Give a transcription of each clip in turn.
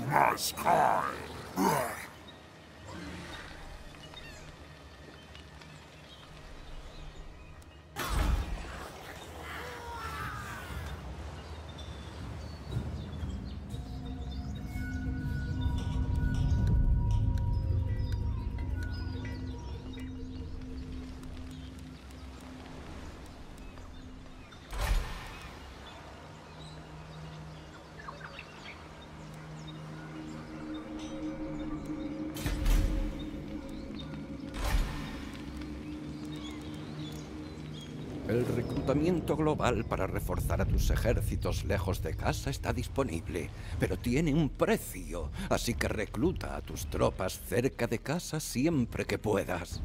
El reclutamiento global para reforzar a tus ejércitos lejos de casa está disponible, pero tiene un precio, así que recluta a tus tropas cerca de casa siempre que puedas.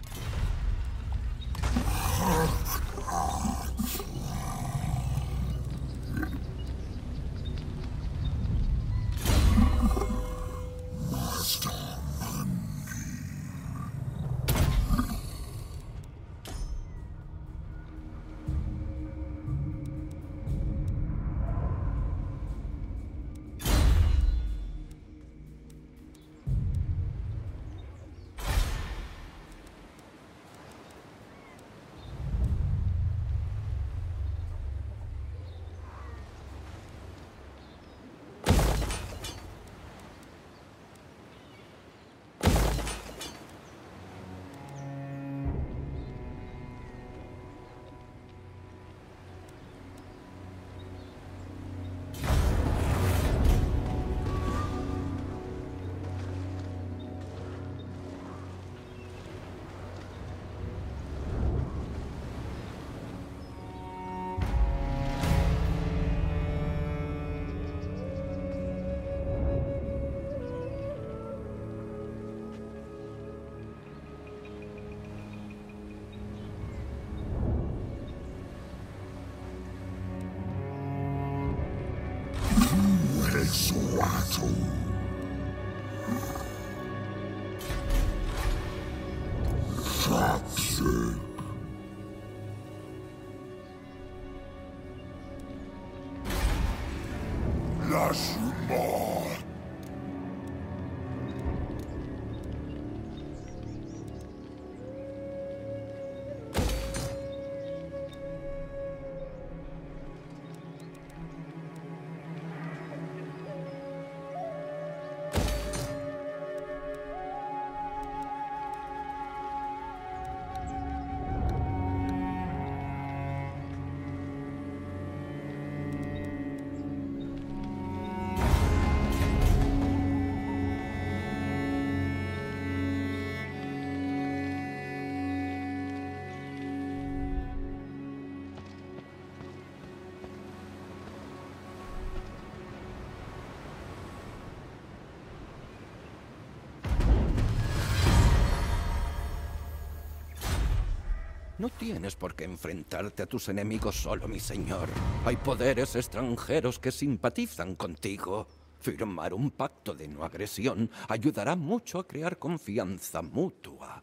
No tienes por qué enfrentarte a tus enemigos solo, mi señor. Hay poderes extranjeros que simpatizan contigo. Firmar un pacto de no agresión ayudará mucho a crear confianza mutua.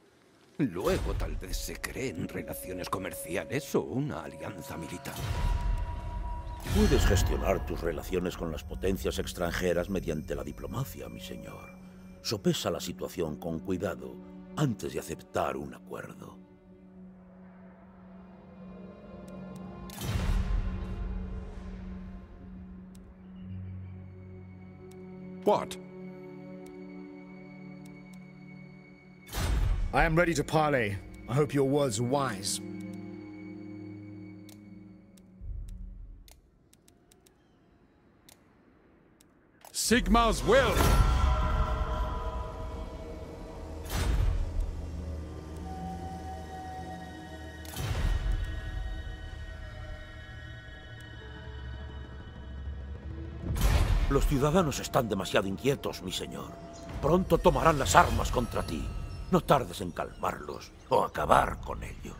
Luego tal vez se creen relaciones comerciales o una alianza militar. Puedes gestionar tus relaciones con las potencias extranjeras mediante la diplomacia, mi señor. Sopesa la situación con cuidado antes de aceptar un acuerdo. What? I am ready to parley. I hope your words are wise. Sigmar's will! Los ciudadanos están demasiado inquietos, mi señor. Pronto tomarán las armas contra ti. No tardes en calmarlos o acabar con ellos.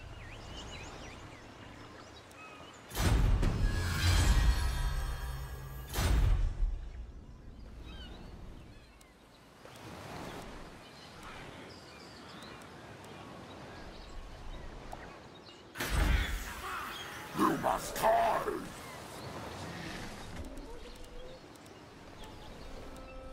You must die!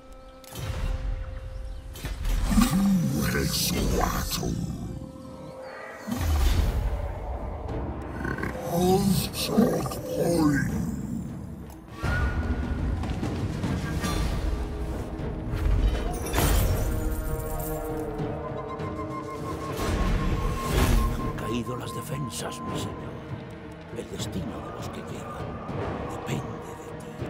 Han caído las defensas, mi señor. El destino de los que quedan depende de ti.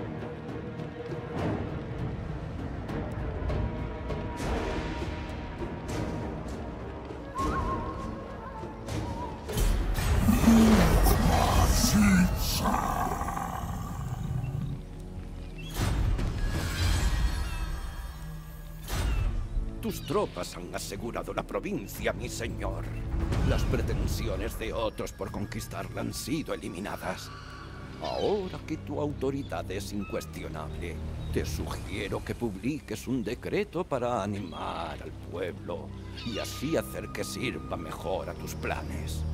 Tus tropas han asegurado la provincia, mi señor. Las pretensiones de otros por conquistarla han sido eliminadas. Ahora que tu autoridad es incuestionable, te sugiero que publiques un decreto para animar al pueblo y así hacer que sirva mejor a tus planes.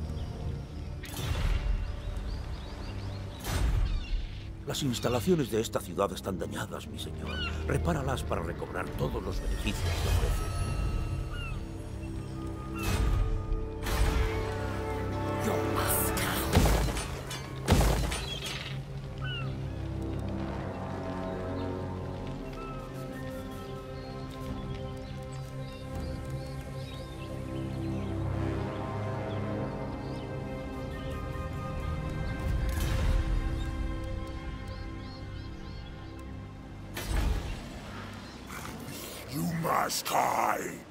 Las instalaciones de esta ciudad están dañadas, mi señor. Repáralas para recobrar todos los beneficios que ofrecen. You must die!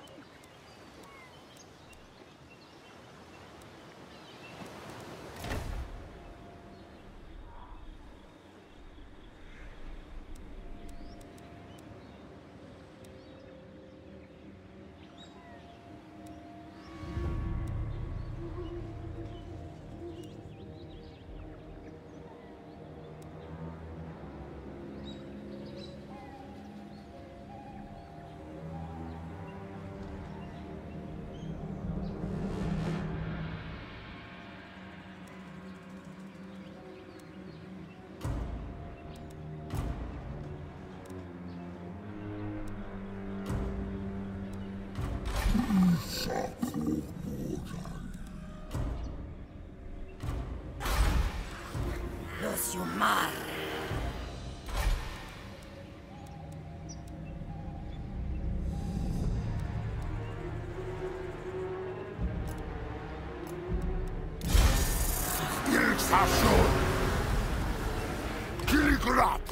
Luciumar. Ilxashun! Kiligrat!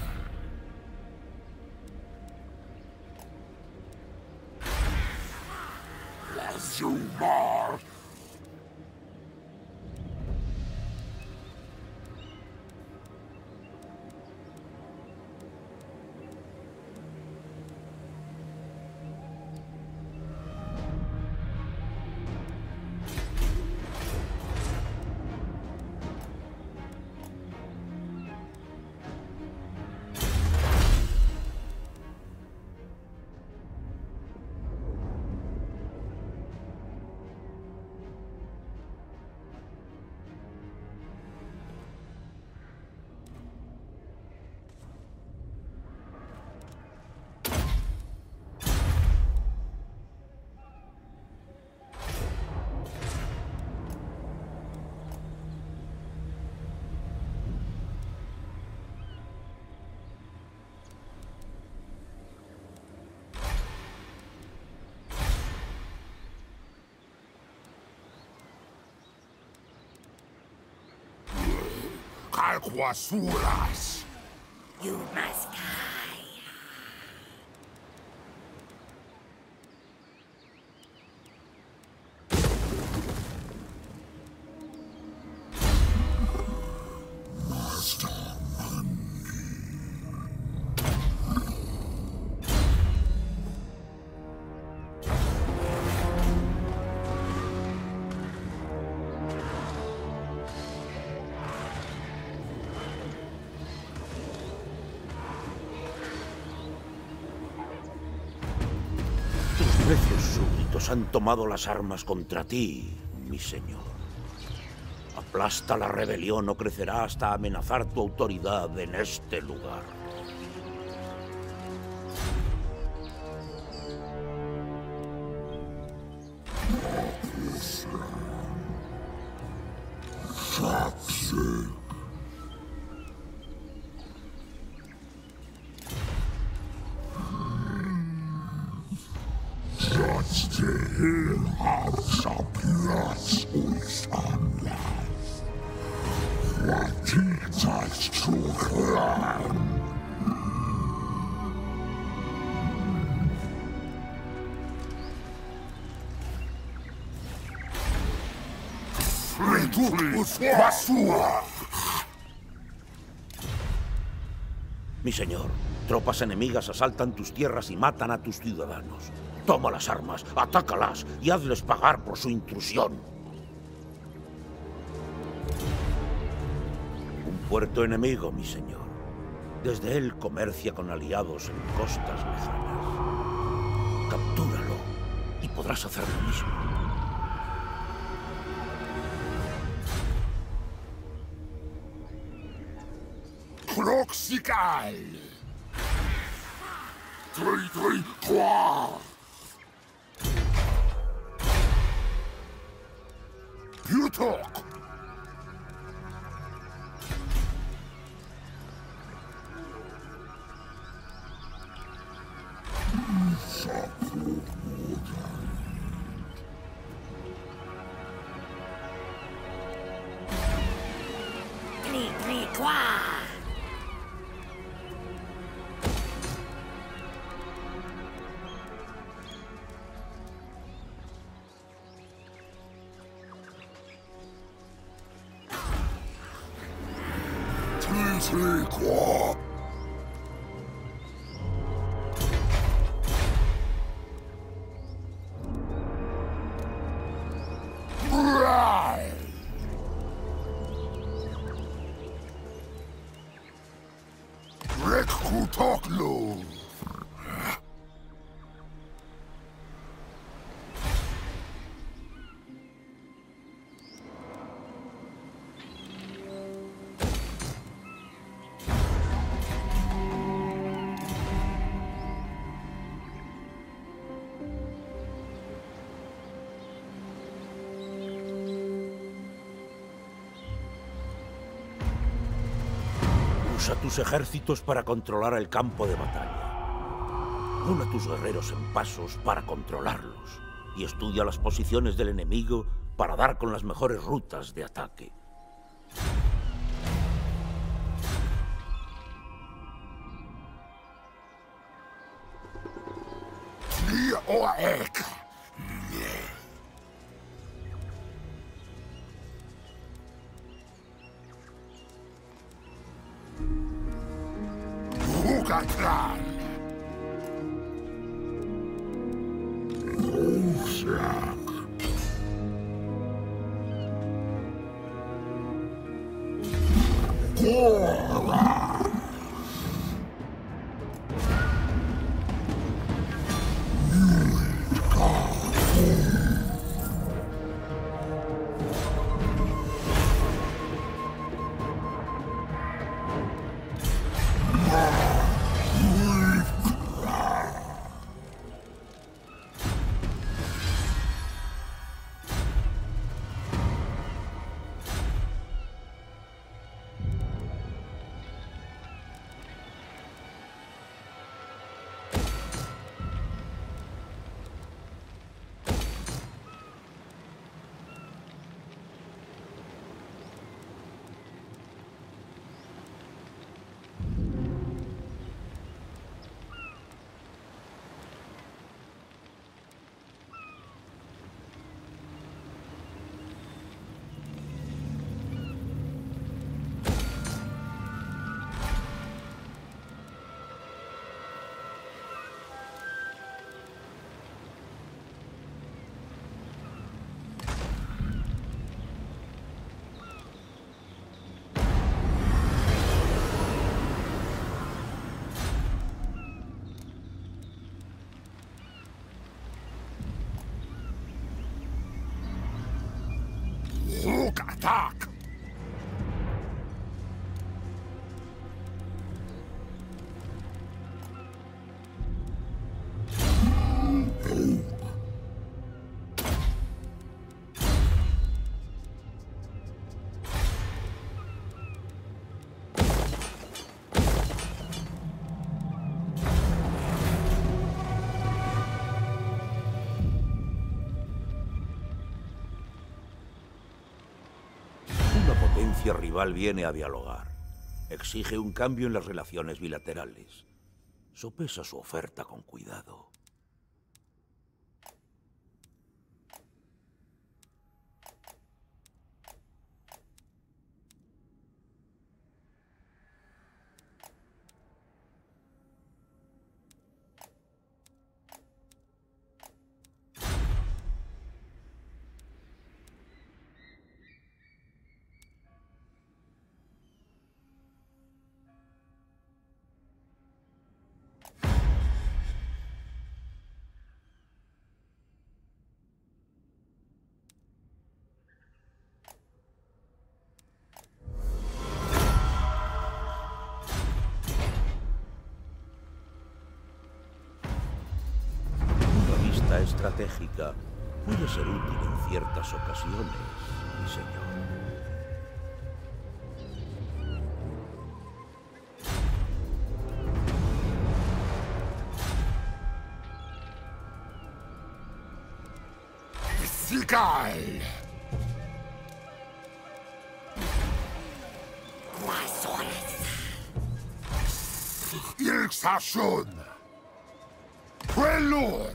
Lazumar! Calquasuras! You must die. Recios súbditos han tomado las armas contra ti, mi señor. Aplasta la rebelión o crecerá hasta amenazar tu autoridad en este lugar. Shut Trotz der Heelhauser Platz uns anlässt. Verdient als zu hören. Mi señor, tropas enemigas asaltan tus tierras y matan a tus ciudadanos. Toma las armas, atácalas y hazles pagar por su intrusión. Un puerto enemigo, mi señor. Desde él comercia con aliados en costas lejanas. Captúralo y podrás hacer lo mismo. Proxical! 3-3-3! Putok! Rekutoklu! Usa tus ejércitos para controlar el campo de batalla. Pon a tus guerreros en pasos para controlarlos. Y estudia las posiciones del enemigo para dar con las mejores rutas de ataque. Hukatlan! Rosak! Gora! Attack! potencia rival viene a dialogar. Exige un cambio en las relaciones bilaterales. Sopesa su oferta con cuidado. Una vista estratégica puede ser útil en ciertas ocasiones, mi señor. Sigal! Ilxashun! Quelur!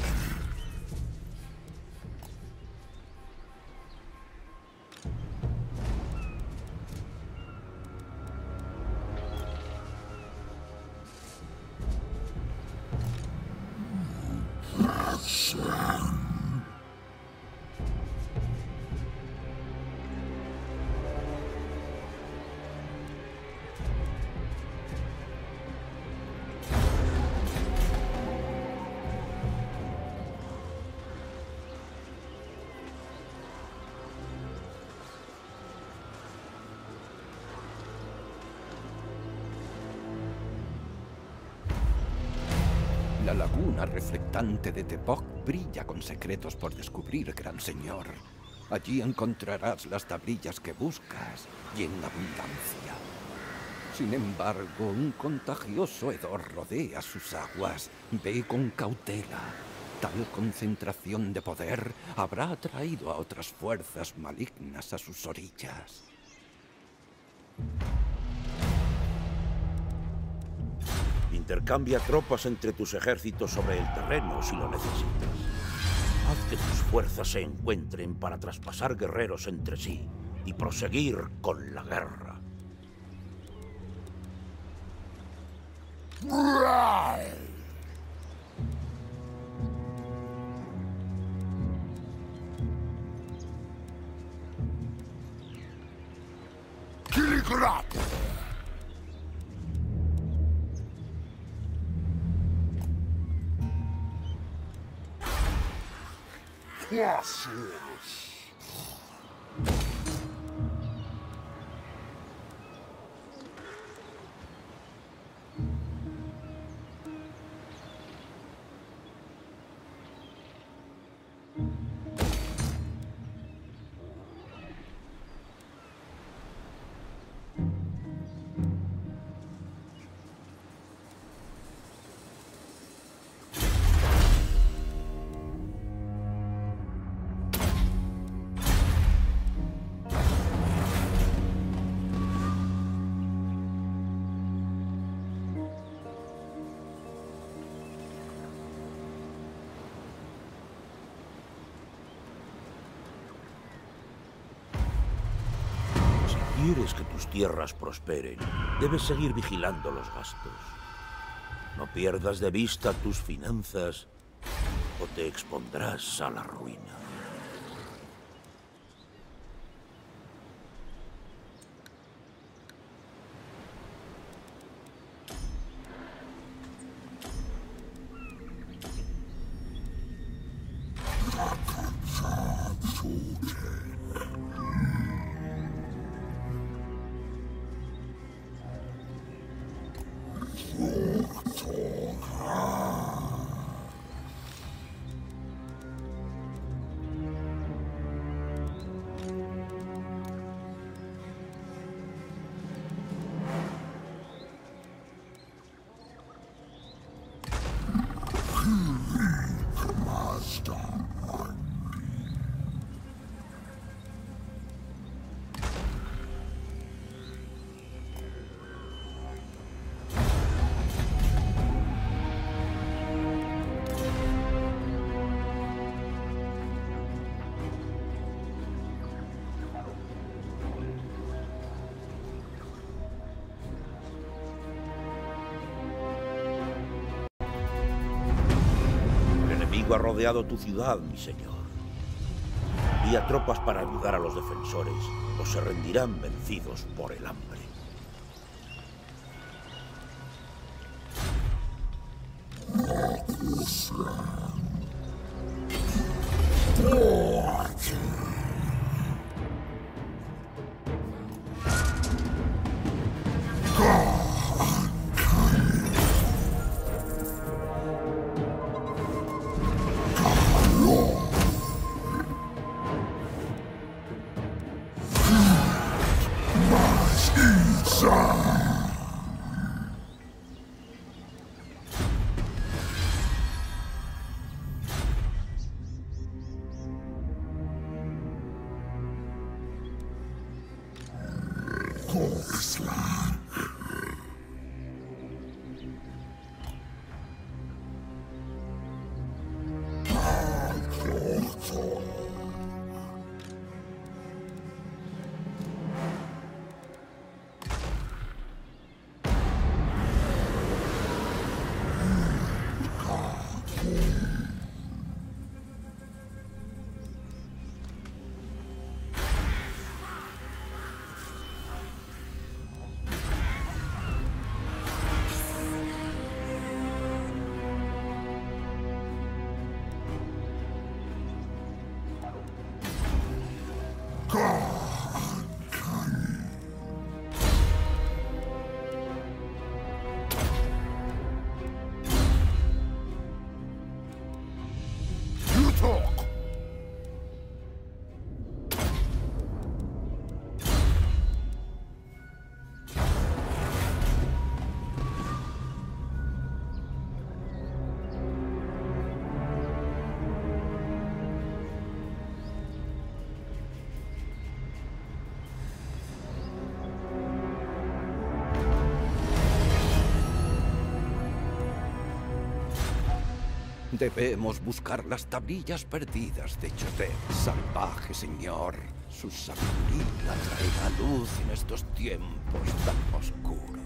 La laguna reflectante de Tepoc brilla con secretos por descubrir, gran señor. Allí encontrarás las tablillas que buscas y en abundancia. Sin embargo, un contagioso hedor rodea sus aguas. Ve con cautela. Tal concentración de poder habrá atraído a otras fuerzas malignas a sus orillas. Intercambia tropas entre tus ejércitos sobre el terreno si lo necesitas. Haz que tus fuerzas se encuentren para traspasar guerreros entre sí y proseguir con la guerra. Kiligrat! Quasus! Si quieres que tus tierras prosperen, debes seguir vigilando los gastos. No pierdas de vista tus finanzas o te expondrás a la ruina. enemigo ha rodeado tu ciudad, mi señor. Envía tropas para ayudar a los defensores, o se rendirán vencidos por el hambre. Debemos buscar las tablillas perdidas de Cho'Tep, salvaje señor. Su sabiduría traerá luz en estos tiempos tan oscuros.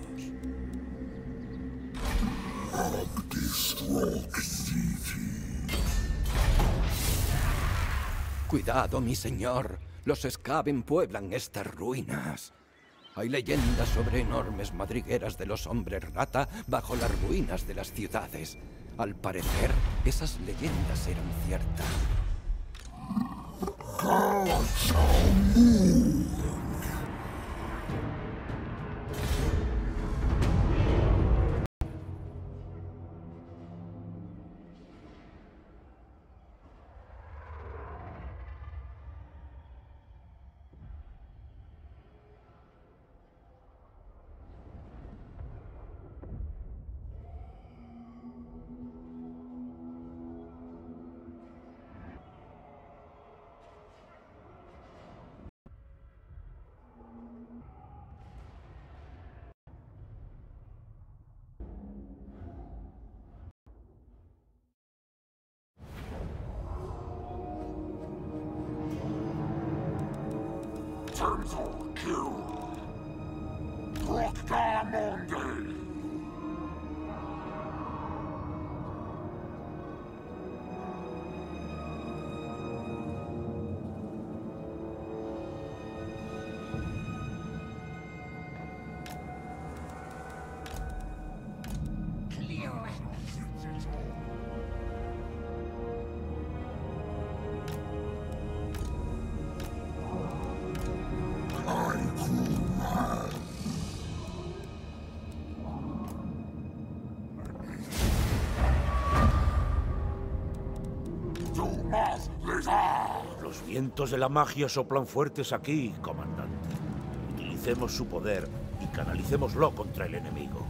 Cuidado, mi señor. Los Skaven pueblan estas ruinas. Hay leyendas sobre enormes madrigueras de los hombres rata bajo las ruinas de las ciudades. Al parecer, esas leyendas eran ciertas. Turtle kill. Proctamonde. Los vientos de la magia soplan fuertes aquí, comandante. Utilicemos su poder y canalicémoslo contra el enemigo.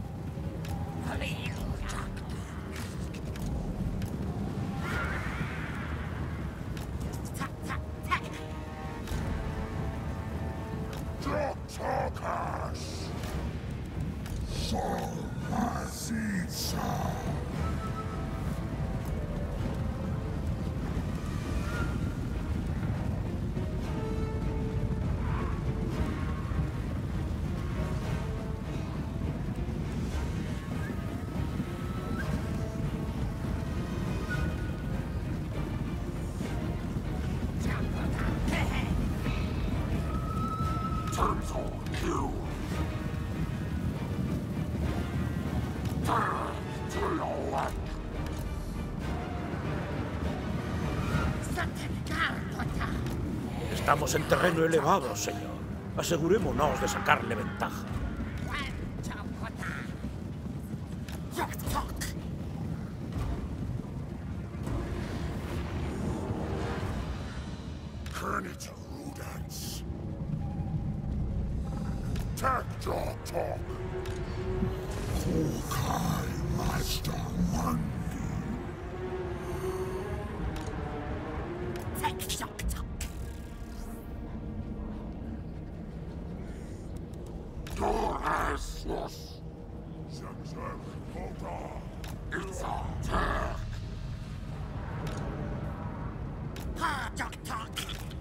Turns on you. Estamos en terreno elevado, señor. Asegurémonos de sacarle ventaja. Carnage rodents. Tech talk. Kukai Master Mundi. Tech shock talk. Dorasus. Zigzag Kota. It's on tech. Talk.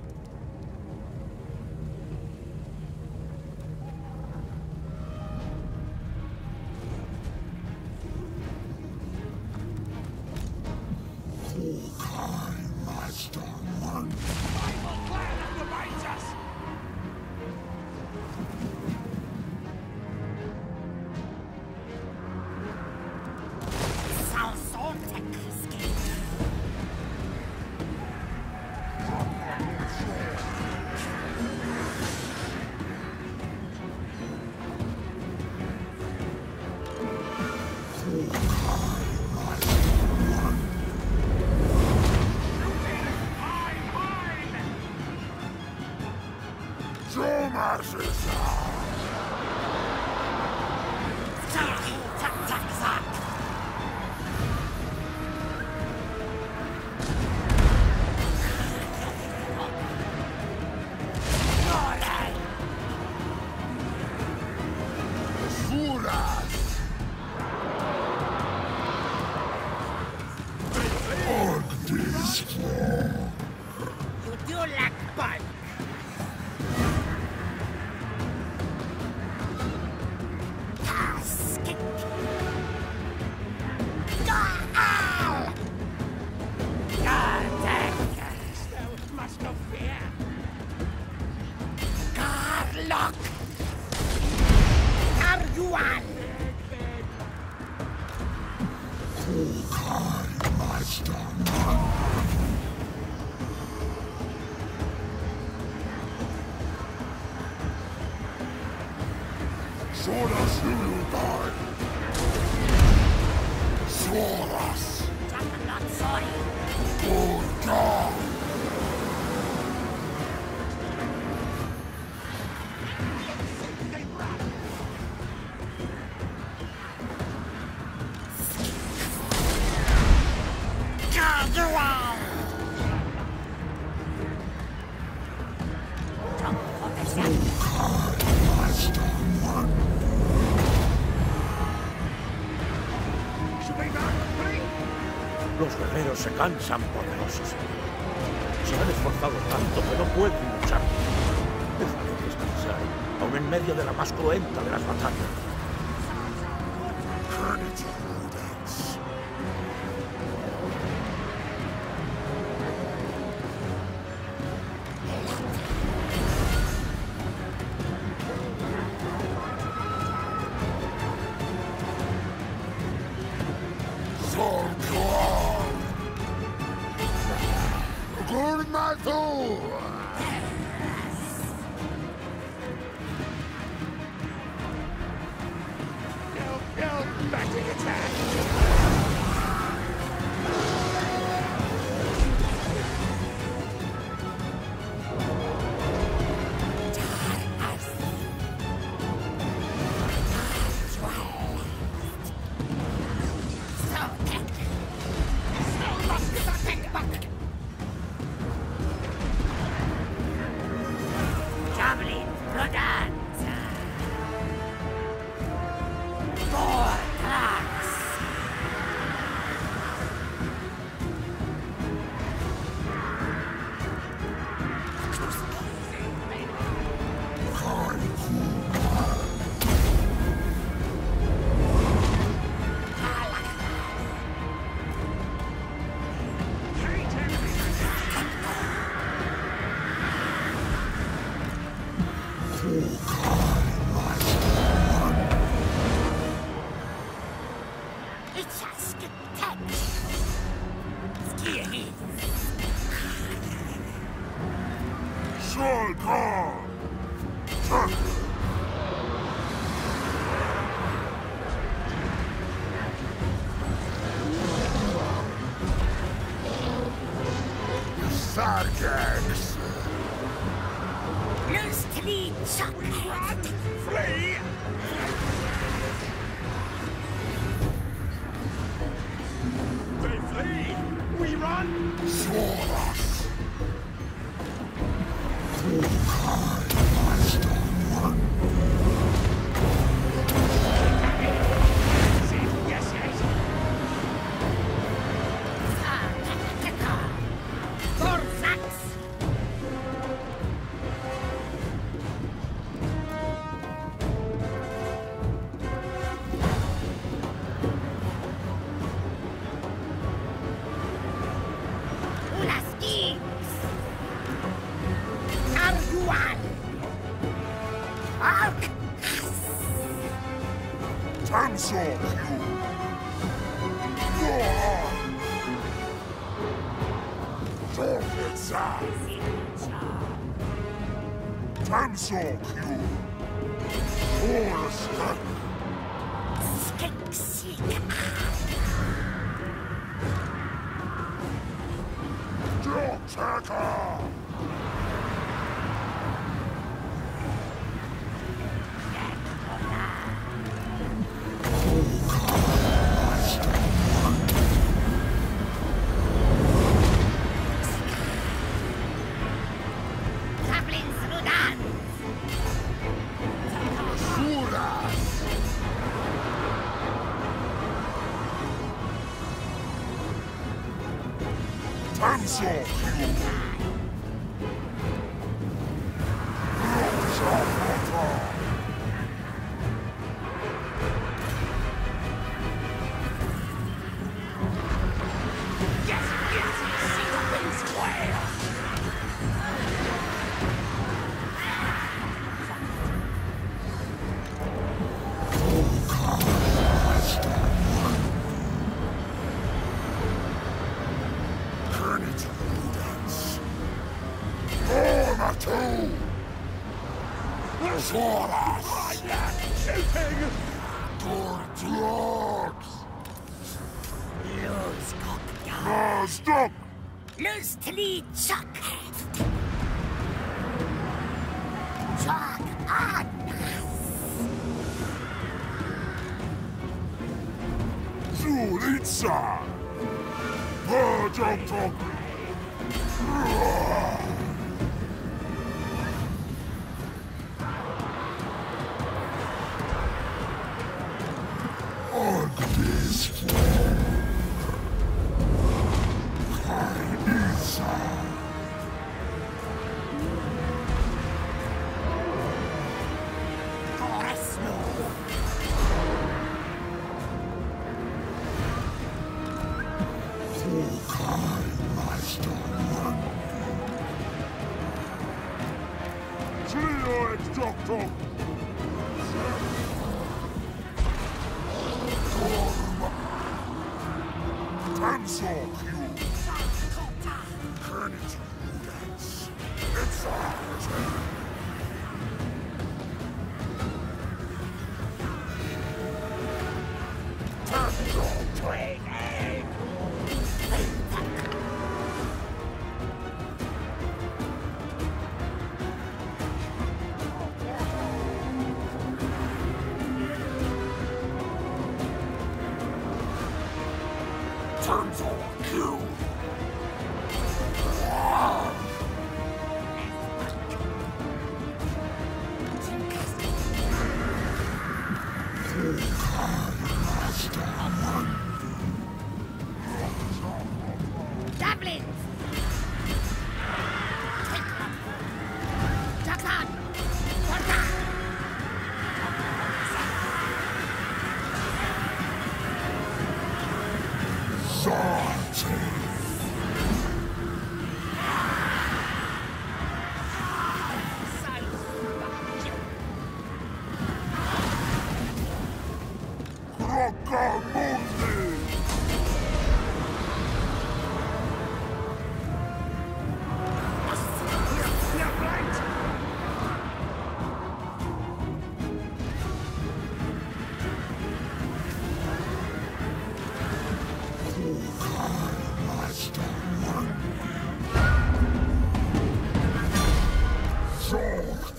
Kukai Master Mundi. Salsonic skin. Zomaxes. Zack. Furas. Ogdis. You do like bulk. Kick. Garlock. Arguan. Kukai Master Mundi. Soras you will die. Soras. I'm not sorry. Orda. Arguan. Master Mundi. Los guerreros se cansan poderosos. Se han esforzado tanto que no pueden luchar. Déjale descansar, aún en medio de la más cruenta de las batallas. Carnage rodents. Solkor. Gurmatu. Batting attack. It's a skip-tag. Ski-hee. Shulkar! Sargex! Loose to lead, Chuck. Flee! They flee! We run! Soras! Tamsok, you! Go on! Torpitsa! Tamsok, you! Orskak! Jotaka! Tamsok, you! Roshapata! Soras! Shooting! Tortlogs! Loose cock. Ah, stop! Loose to lead, Chuck. Chuck on. Zuritsa! Purge Trio Extractor! Tamsok, you! Turn it, Ludens! It's ours! Tamsok, training! Tamsok, you!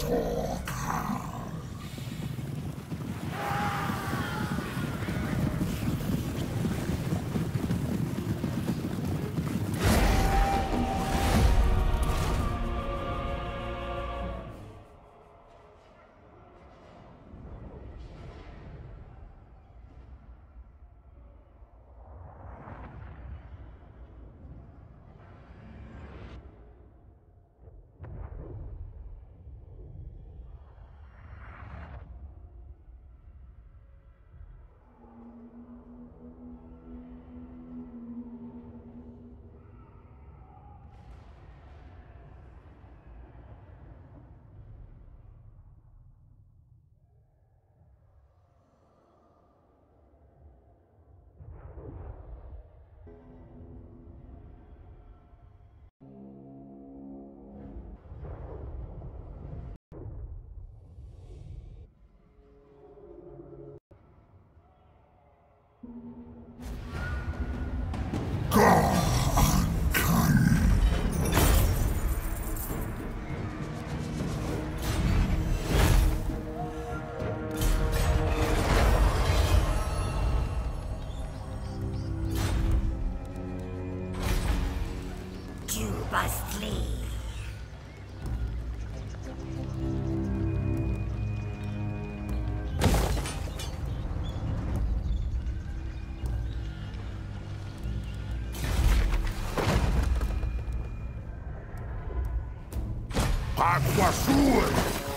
You must leave. Aqua Sul!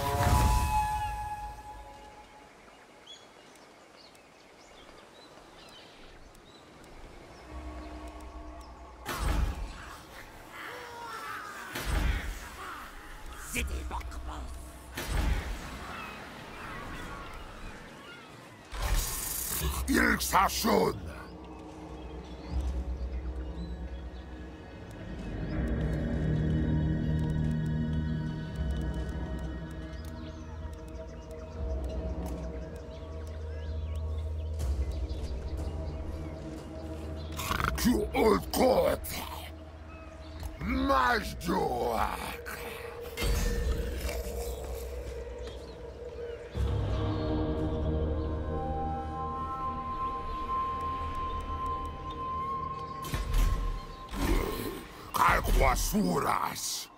Il s'achonne! Tu old court! Majdoak! Calquasuras!